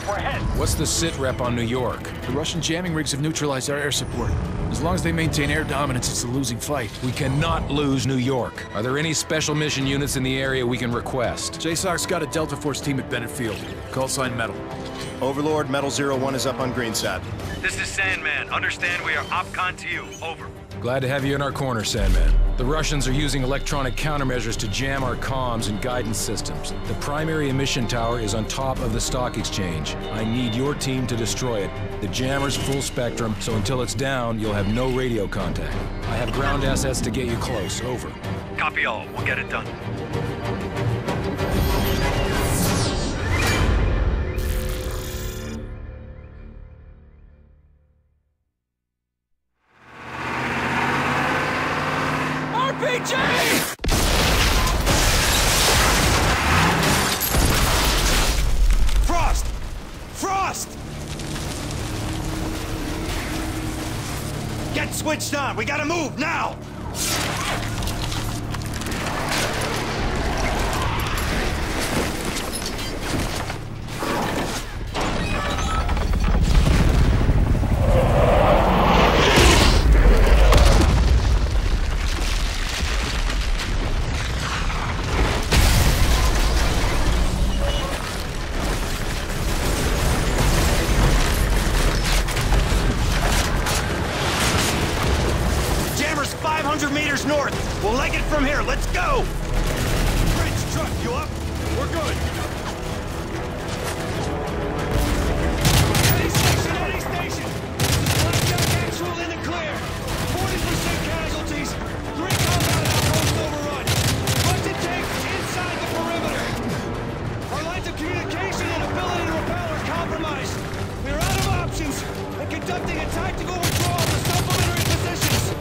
We're ahead. What's the sit rep on New York? The Russian jamming rigs have neutralized our air support. As long as they maintain air dominance, it's a losing fight. We cannot lose New York. Are there any special mission units in the area we can request? JSOC's got a Delta Force team at Bennett Field. Call sign Metal. Overlord, Mw3 is up on Greenside. This is Sandman. Understand we are OpCon to you. Over. Glad to have you in our corner, Sandman. The Russians are using electronic countermeasures to jam our comms and guidance systems. The primary emission tower is on top of the stock exchange. I need your team to destroy it. The jammer's full spectrum, so until it's down, you'll have no radio contact. I have ground assets to get you close. Over. Copy all. We'll get it done. Frost! Frost! Get switched on! We gotta move, now! Meters north. We'll leg it from here. Let's go! Bridge truck, you up? We're good. Any station, any station! Blackjack actual in the clear. 40% casualties. 3 combat outposts overrun. Bunch of tanks inside the perimeter. Our lines of communication and ability to repel are compromised. We are out of options and conducting a tactical withdrawal to supplementary positions.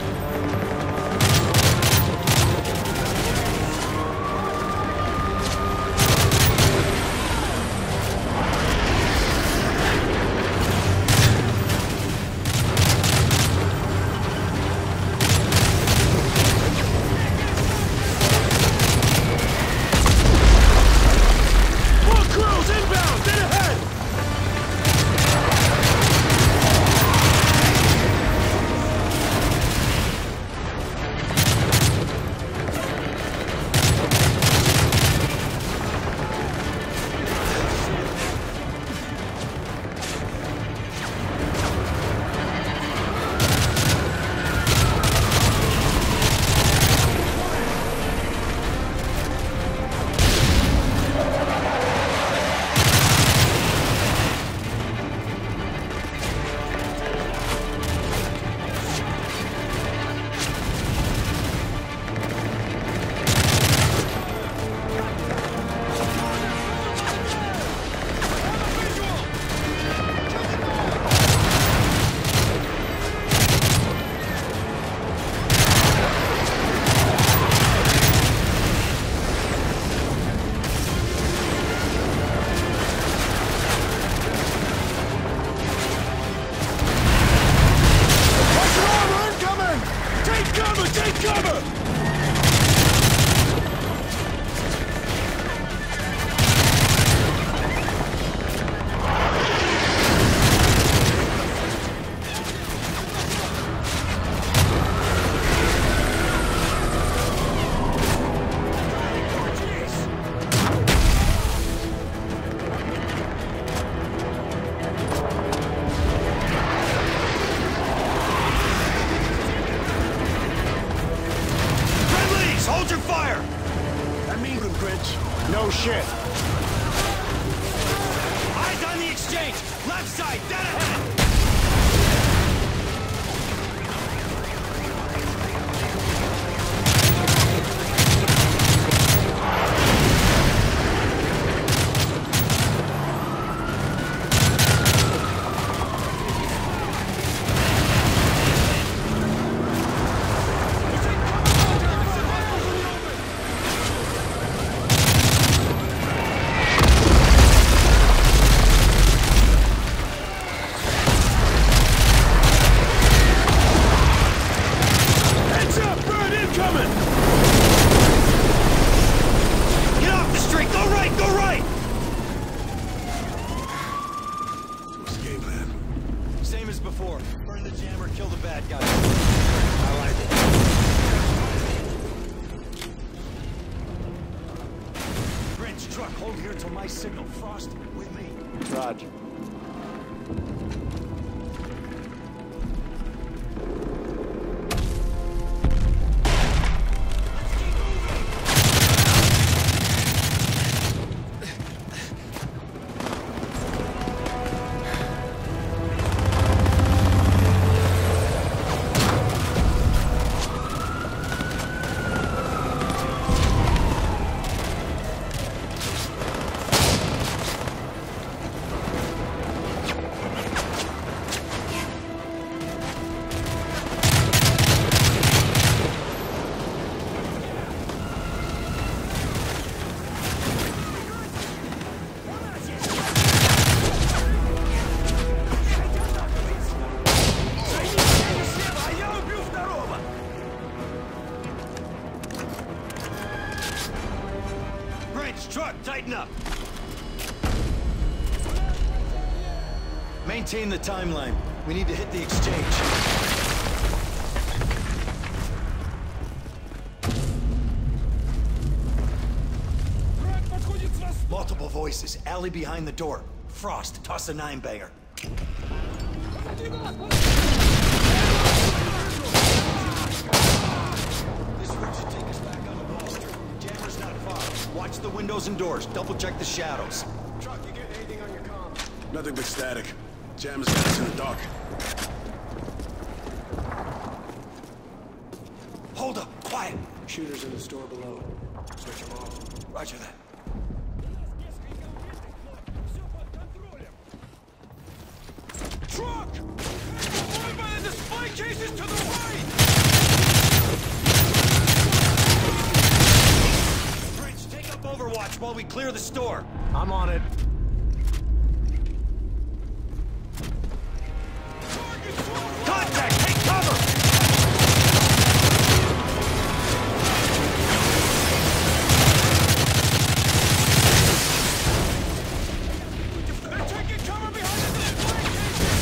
as before. Burn the jammer, kill the bad guy. I like it. Bridge, truck, hold here till my signal. Frost, with me. Roger. Truck, tighten up! Maintain the timeline. We need to hit the exchange. Multiple voices. Alley behind the door. Frost, toss a 9-banger. This route should take us back on the ball. Jammer's not far. Watch the windows and doors. Double check the shadows. Truck, you get anything on your comm? Nothing but static. Jammer's got us in the dark. Hold up, quiet. Shooters in the store below. Switch them off. Roger that. Truck! Avoid by the display cases to the right! Bridge, take up overwatch while we clear the store. I'm on it. Contact! Take cover! They're taking cover behind the display cases!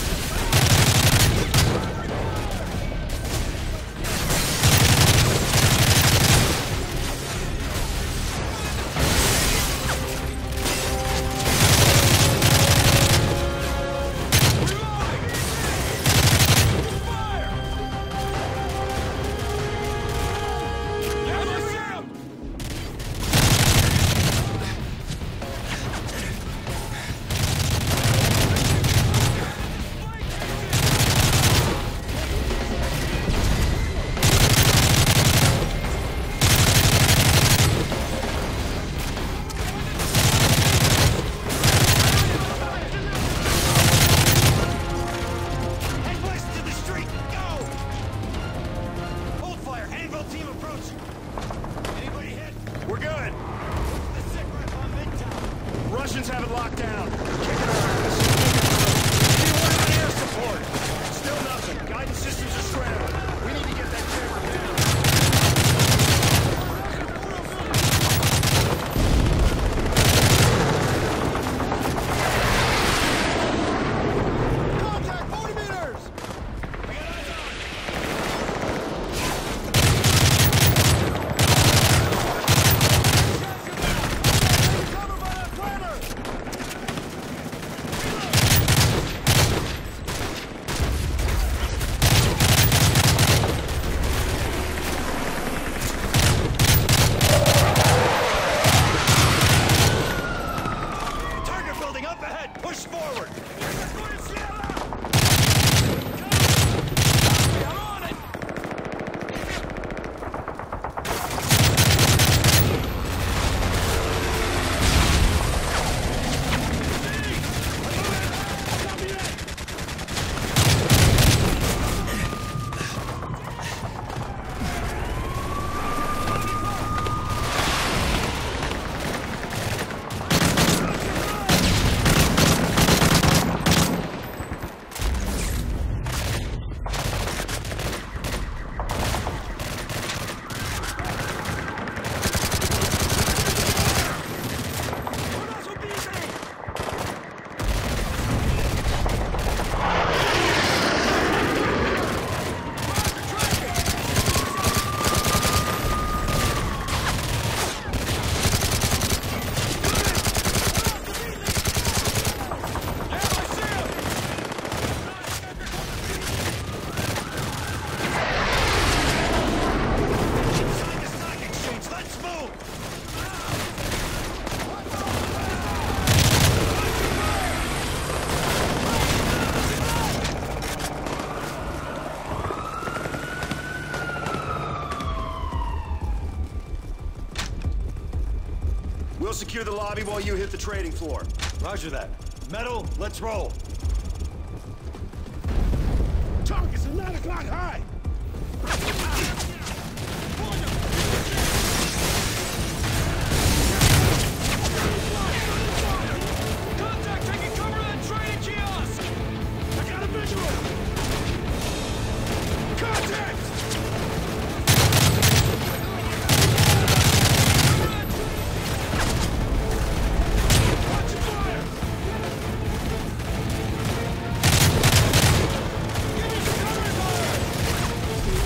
Russians have it locked down. Kicking our ass. Anyone on air support? Still nothing. Guidance systems are scrambled. We need to get that jammer down. Contact! 40 meters! Up ahead! Push forward! I'm on it! secure the lobby while you hit the trading floor. Roger that. Metal, let's roll. Target's a 9 o'clock high! Contact taking cover of that trading kiosk! I got a visual! Contact! Watch your fire! Give me some cover fire!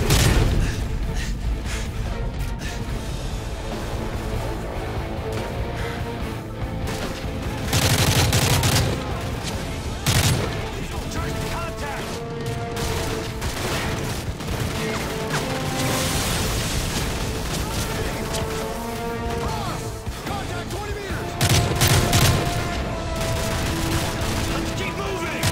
Contact! Contact 20 meters! Let's keep moving!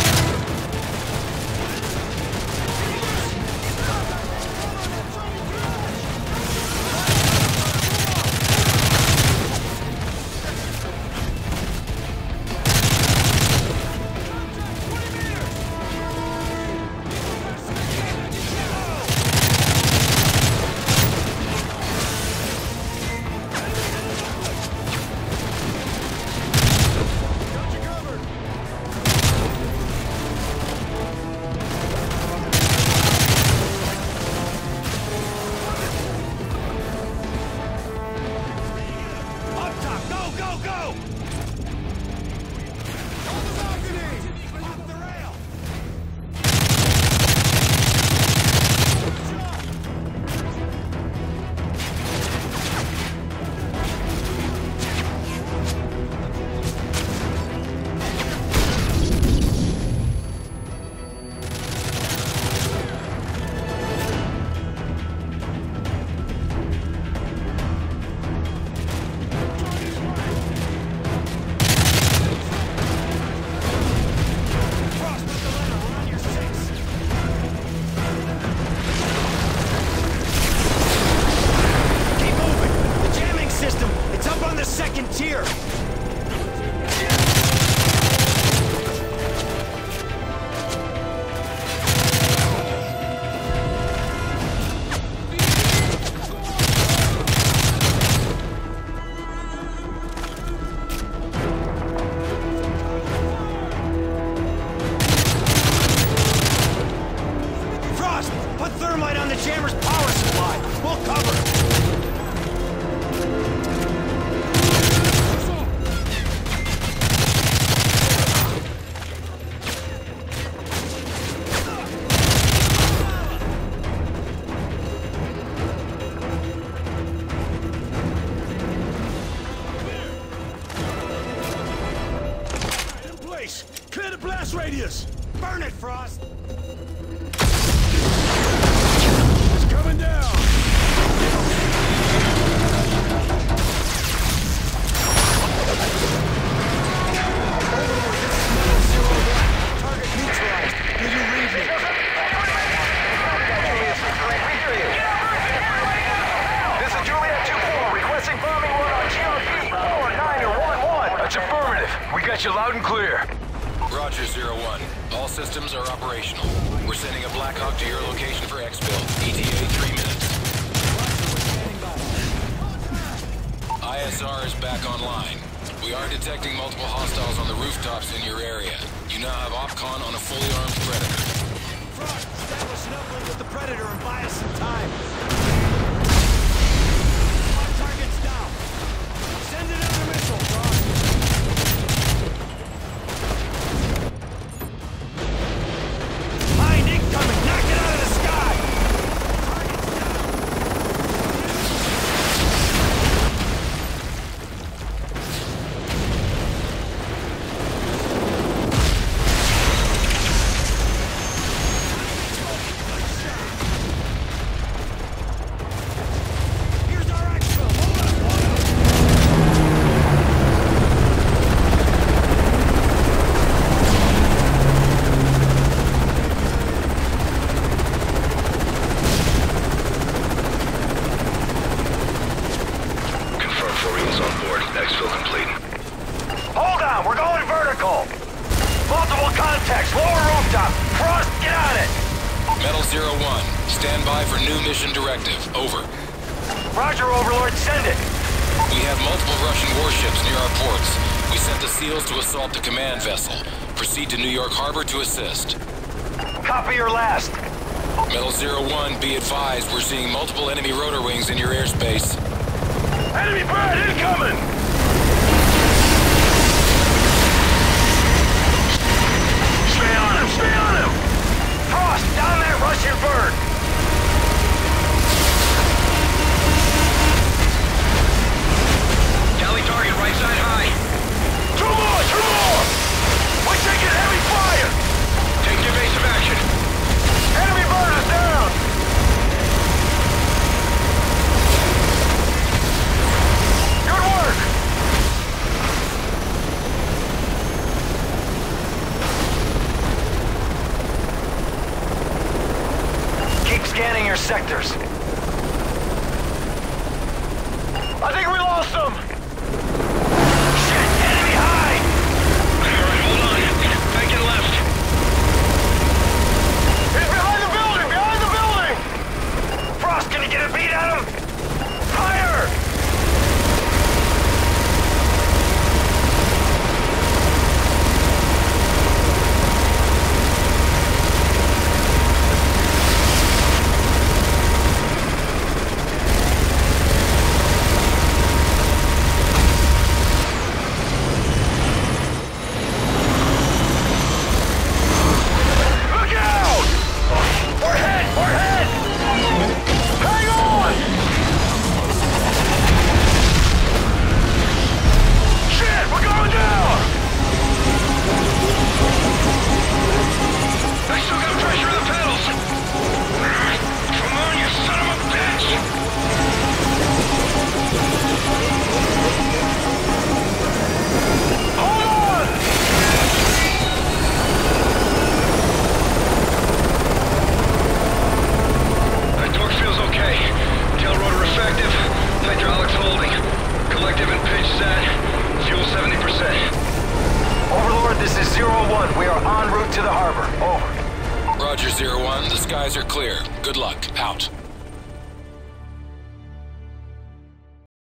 Got you covered! Up top! Go, go, go! On the balcony! Off the rail! Frost, put the letter. We're on your 6. Keep moving. The jamming system. It's up on the 2nd tier. Frost, put thermite on the jammer's power supply. We'll cover it. In place. Clear the blast radius. Burn it, Frost. It's coming down. Target neutralized. Do you read me? This is Juliet 2-4, requesting bombing run on GRP, or 9 or 1-1. That's affirmative. We got you loud and clear. Roger, 01. All systems are operational. We're sending a Black Hawk to your location for exfil. ETA 3 minutes. ISR is back online. We are detecting multiple hostiles on the rooftops in your area. You now have OpCon on a fully armed Predator. Frost, establish an uplink with the Predator and buy us some time. Our target's down. Send another missile, Frost. Mine incoming! Knock it out of the sky! Target's down. contacts, lower rooftop. Frost, get on it. Mw3, stand by for new mission directive. Over. Roger, Overlord, send it. We have multiple Russian warships near our ports. We sent the SEALs to assault the command vessel. Proceed to New York Harbor to assist. Copy your last. Mw3, be advised, we're seeing multiple enemy rotor wings in your airspace. Enemy bird incoming! Stay on him! Stay on him! Frost, down that Russian bird! Tally target, right side high. Two more! Two more! We're taking heavy fire! Take evasive action. Enemy bird is down! Good work! Keep scanning your sectors. I think we lost them! Shit! Enemy high! Alright, hold on. Banking left. He's behind the building! Behind the building! Frost, can you get a beat on him? Fire! Look out! We're hit! We're hit! Hang on! Shit! We're going down! I still got pressure on the pedals. Come on, you son of a bitch! Hold on! That torque feels okay. Tail rotor effective. Hydraulics holding. Collective and pitch set. Fuel 70%. Overlord, this is 01. We are en route to the harbor. Over. Roger, 01, the skies are clear. Good luck. Out.